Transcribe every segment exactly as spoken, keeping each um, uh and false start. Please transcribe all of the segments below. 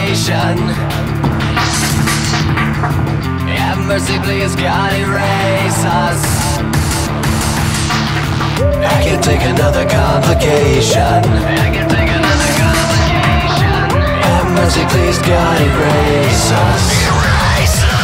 complication. Have mercy, please, God, erase us. I can't take another complication. I can't take another complication. Have mercy, please, God, erase us. Erase us.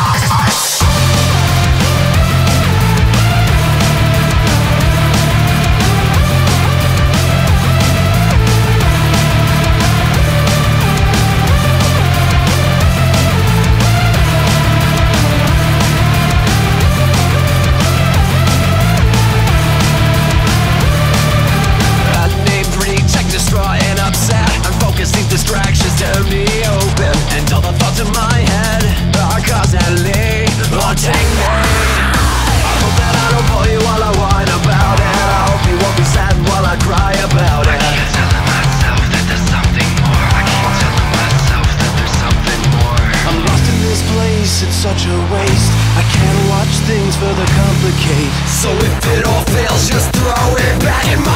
Distractions turn me open, and all the thoughts in my head are constantly haunting me. I hope that I don't bore you while I whine about it. I hope you won't be sad while I cry about it. I keep telling myself that there's something more. I keep telling myself that there's something more. I'm lost in this place, it's such a waste. I can't watch things further complicate. So if it all fails, just throw it back in my